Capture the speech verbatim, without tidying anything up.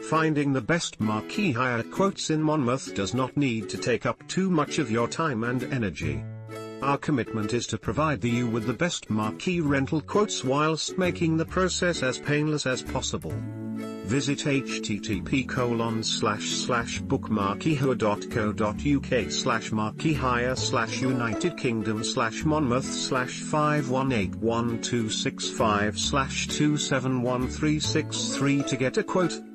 Finding the best Marquee hire quotes in Monmouth does not need to take up too much of your time and energy. Our commitment is to provide you with the best Marquee rental quotes whilst making the process as painless as possible. Visit http colon slash slash bookmarqueehire.co.uk slash marquee hire slash United Kingdom slash Monmouth slash five one eight one two six five slash two seven one three six three to get a quote.